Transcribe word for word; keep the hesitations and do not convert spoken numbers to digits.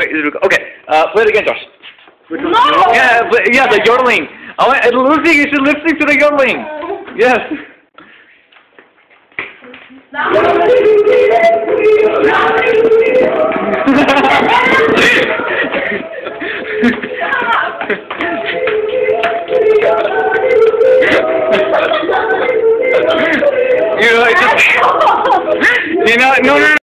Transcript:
Wait, is it, okay, uh, play it again, Josh. No! Yeah, but, yeah, the yodeling. I want, Lucy, you should lip sync to the yodeling. Yes. You know, it just, you know, no, no, no.